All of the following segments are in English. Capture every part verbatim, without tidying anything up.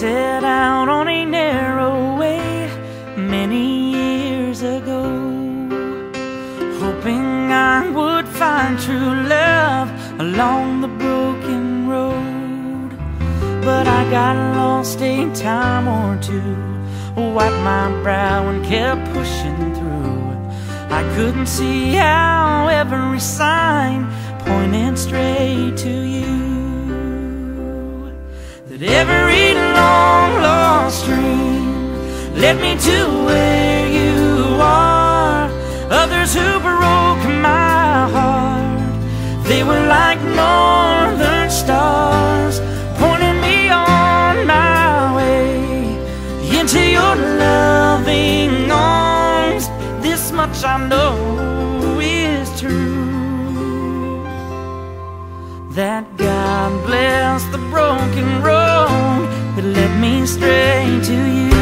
set out on a narrow way many years ago, hoping I would find true love along the broken road. But I got lost a time or two, wiped my brow and kept pushing through. I couldn't see how every sign pointed straight to you, that every long lost dream led me to where you are. Others who broke my heart, they were like northern stars, pointing me on my way into your loving arms. This much I know is true, that God bless the broken road that led me straight to you.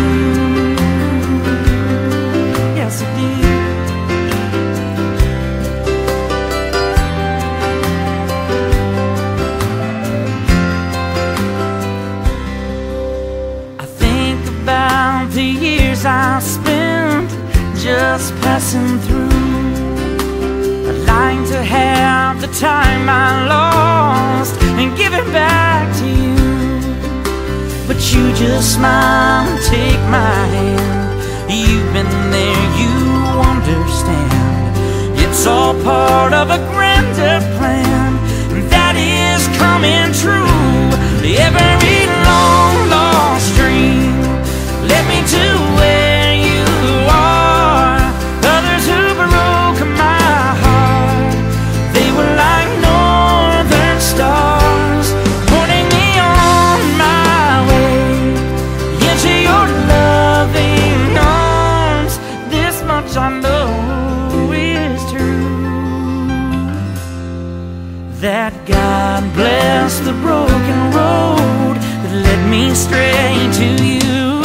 Yes, it did. I think about the years I spent just passing through. I'd like to have the time I lost and give it back to you, but you just smile and take my hand. You've been there, you understand. It's all part of a grander plan that is coming true. Every long lost dream led me to where you are. Others who broke my heart, they were like northern stars, pointing me on my way into your loving arms. This much I know is true, that God bless the broken road that led me straight to you.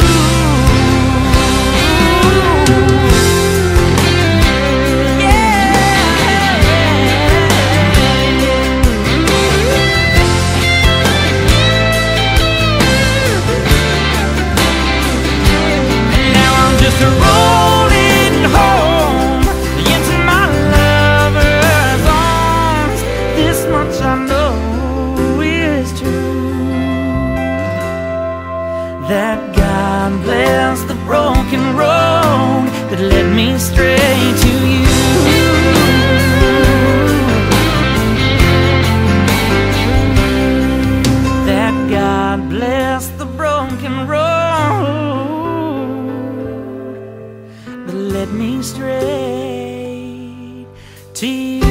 Rolling home into my lover's arms. This much I know is true, that God bless the broken road that led me straight to you. That God bless the broken road that led me straight to you.